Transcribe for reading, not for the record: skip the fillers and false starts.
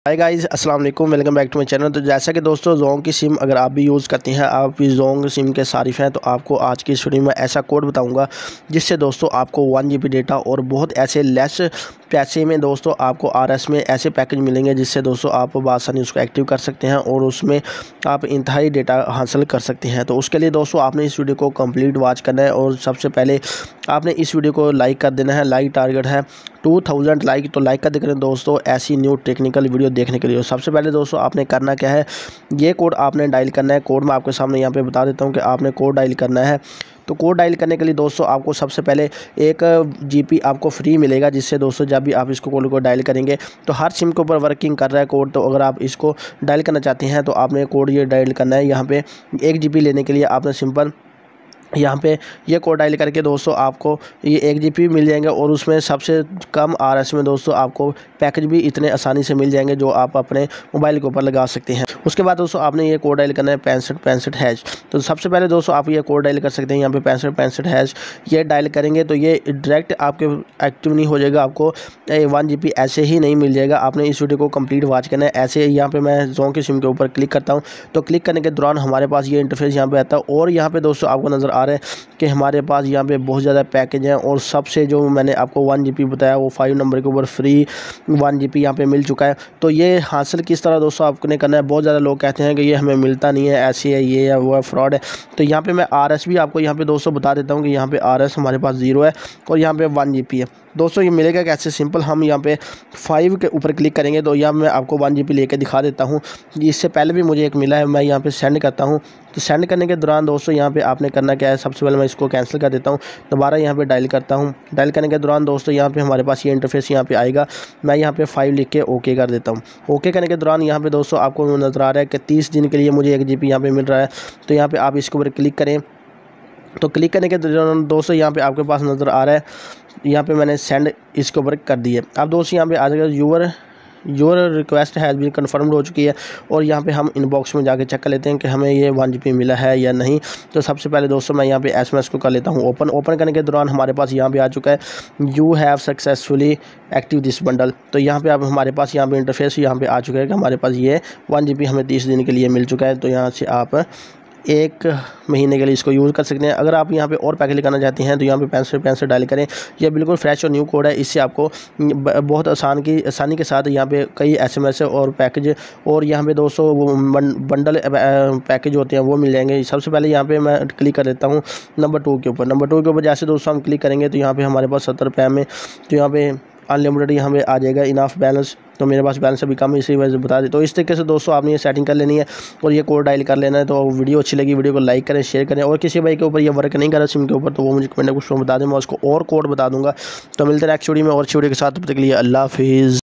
हाय guys, अस्सलाम वालेकुम, welcome back to my channel. तो जैसा कि दोस्तों जोंग की सिम अगर आप भी यूज़ करते हैं, आप भी जोंग सिम के सारिफ हैं, तो आपको आज की इस वीडियो में ऐसा कोड बताऊंगा जिससे दोस्तों आपको 1 GB डेटा और बहुत ऐसे लेस पैसे में दोस्तों आपको RS में ऐसे पैकेज मिलेंगे जिससे दोस्तों आप बआसानी उसको एक्टिव कर सकते हैं और उसमें आप इंतहाई डेटा हासिल कर सकते हैं। तो उसके लिए दोस्तों आपने इस वीडियो को कंप्लीट वॉच करना है और सबसे पहले आपने इस वीडियो को लाइक कर देना है। लाइक टारगेट है 2000 लाइक, तो लाइक कर दें दोस्तों ऐसी न्यू टेक्निकल वीडियो देखने के लिए। सबसे पहले दोस्तों आपने करना क्या है, ये कोड आपने डायल करना है। कोड मैं आपके सामने यहाँ पे बता देता हूँ कि आपने कोड डायल करना है। तो कोड डायल करने के लिए दोस्तों आपको सबसे पहले 1 GB आपको फ्री मिलेगा, जिससे दोस्तों जब भी आप इसको कोड को डायल करेंगे तो हर सिम के ऊपर वर्किंग कर रहा है कोड। तो अगर आप इसको डायल करना चाहते हैं तो आपने कोड ये डायल करना है। यहाँ पे 1 GB लेने के लिए आपने सिंपल यहाँ पे ये कोड डायल करके दोस्तों आपको ये 1 GB मिल जाएंगे और उसमें सबसे कम RS में दोस्तों आपको पैकेज भी इतने आसानी से मिल जाएंगे जो आप अपने मोबाइल के ऊपर लगा सकते हैं। उसके बाद दोस्तों आपने ये कोड डायल करना है 6565#। तो सबसे पहले दोस्तों आप ये कोड डायल कर सकते हैं यहाँ पे 6565#। ये डायल करेंगे तो ये डायरेक्ट आपके एक्टिव नहीं हो जाएगा, आपको 1 GB ऐसे ही नहीं मिल जाएगा। आपने इस वीडियो को कंप्लीट वॉच करना है। ऐसे यहाँ पे मैं जोंग की सिम के ऊपर क्लिक करता हूँ, तो क्लिक करने के दौरान हमारे पास ये इंटरफेस यहाँ पे आता है और यहाँ पे दोस्तों आपको नज़र आ रहा है कि हमारे पास यहाँ पे बहुत ज़्यादा पैकेज हैं और सबसे जो मैंने आपको 1 GB बताया वो 5 नंबर के ऊपर फ्री 1 GB यहाँ पे मिल चुका है। तो ये हासिल किस तरह दोस्तों आपने करना है। बहुत ज़्यादा लोग कहते हैं कि ये हमें मिलता नहीं है, ऐसी है, ये है, वो है, फ्रॉड है। तो यहाँ पे मैं RS भी आपको यहाँ पे दोस्तों बता देता हूँ कि यहाँ पे RS हमारे पास 0 है और यहाँ पे 1 GB है। दोस्तों ये मिलेगा कैसे, सिंपल हम यहाँ पे 5 के ऊपर क्लिक करेंगे तो यहाँ मैं आपको 1 GB लेके दिखा देता हूँ। इससे पहले भी मुझे एक मिला है, मैं यहाँ पे सेंड करता हूँ। तो सेंड करने के दौरान दोस्तों यहाँ पे आपने करना क्या है, सबसे पहले मैं इसको कैंसिल कर देता हूँ, दोबारा यहाँ पे डायल करता हूँ। डायल करने के दौरान दोस्तों यहाँ पे हमारे पास ये इंटरफेस यहाँ पे आएगा। मैं यहाँ पे 5 लिख के ओके कर देता हूँ। ओके करने के दौरान यहाँ पे दोस्तों आपको नज़र आ रहा है कि 30 दिन के लिए मुझे 1 GB यहाँ पे मिल रहा है। तो यहाँ पे आप इसके ऊपर क्लिक करें। तो क्लिक करने के दौरान दोस्तों यहाँ पे आपके पास नज़र आ रहा है, यहाँ पे मैंने सेंड इसके ऊपर कर दिए। अब दोस्तों यहाँ पे आ जाएगा your request has been confirmed हो चुकी है और यहाँ पे हम इनबॉक्स में जाके चेक कर लेते हैं कि हमें ये 1 GB मिला है या नहीं। तो सबसे पहले दोस्तों मैं यहाँ पे SMS को कर लेता हूँ ओपन करने के दौरान हमारे पास यहाँ पे आ चुका है, you have successfully active this bundle. तो यहाँ पे अब हमारे पास यहाँ पे इंटरफेस यहाँ पे आ चुका है कि हमारे पास ये 1 GB हमें 30 दिन के लिए मिल चुका है। तो यहाँ से आप 1 महीने के लिए इसको यूज़ कर सकते हैं। अगर आप यहाँ पे और पैकेज लगाना चाहते हैं तो यहाँ पे 65 डायल करें। यह बिल्कुल फ्रेश और न्यू कोड है, इससे आपको बहुत आसानी के साथ यहाँ पे कई SMS और पैकेज और यहाँ पे दोस्तों वो बंडल पैकेज होते हैं वो मिल जाएंगे। सबसे पहले यहाँ पे मैं क्लिक कर देता हूँ नंबर 2 के ऊपर। जैसे दोस्तों हम क्लिक करेंगे तो यहाँ पे हमारे पास 70 रुपये में तो यहाँ पे अनलिमिटेड यहाँ पे आ जाएगा, इनफ बैलेंस। तो मेरे पास बैलेंस अभी कम, इसी वजह से बता दें। तो इस तरीके से दोस्तों आपने ये सेटिंग कर लेनी है और ये कोड डायल कर लेना है। तो वीडियो अच्छी लगी वीडियो को लाइक करें, शेयर करें और किसी भाई के ऊपर ये वर्क नहीं कर रहा सिम के ऊपर तो वो मुझे कमेंट में कुछ बता दें, मैं उसको और कोड बता दूंगा। तो मिलते हैं नेक्स्ट वीडियो में और अच्छी वीडियो के साथ, तब तक के लिए अल्लाह हाफिज़।